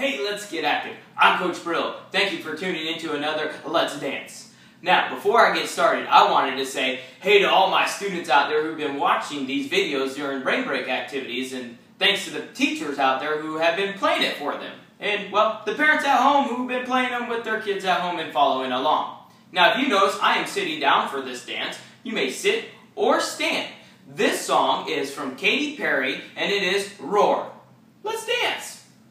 Hey, let's get active. I'm Coach Brill. Thank you for tuning into another Let's Dance. Now, before I get started, I wanted to say hey to all my students out there who've been watching these videos during brain break activities, and thanks to the teachers out there who have been playing it for them. And, well, the parents at home who've been playing them with their kids at home and following along. Now, if you notice, I am sitting down for this dance. You may sit or stand. This song is from Katy Perry, and it is Roar. Let's dance.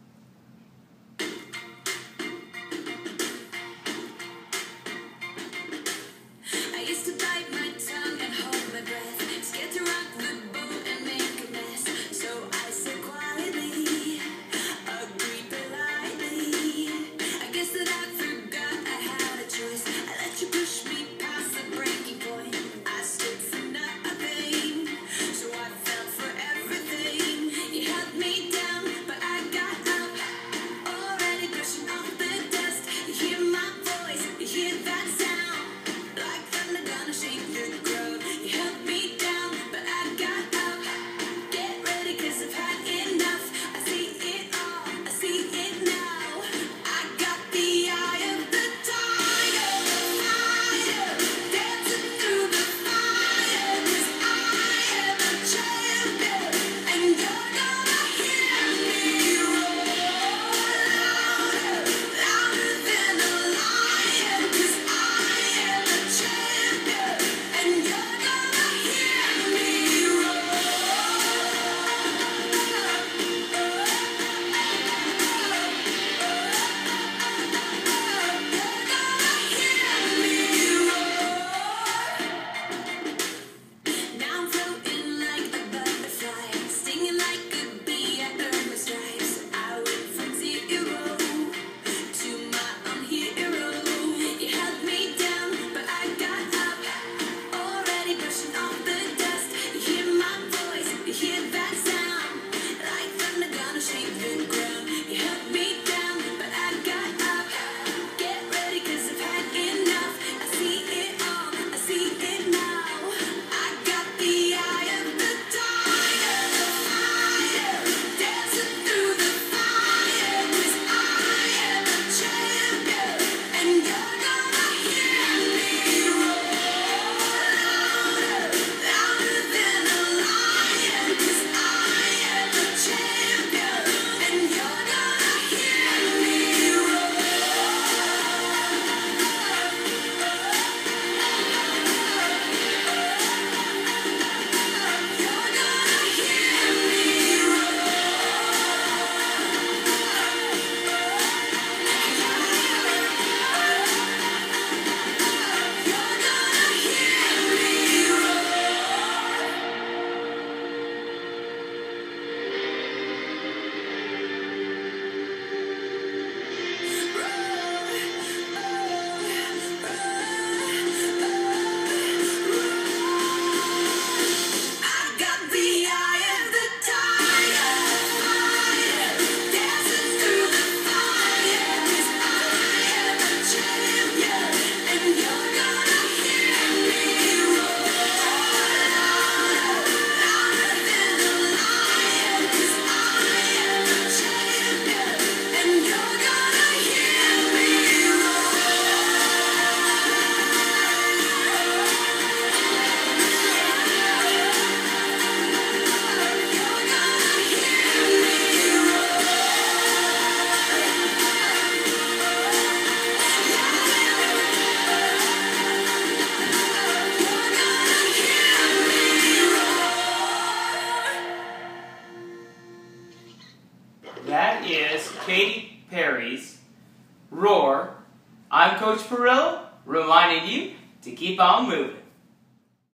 That is Katy Perry's Roar. I'm Coach Perillo, reminding you to keep on moving.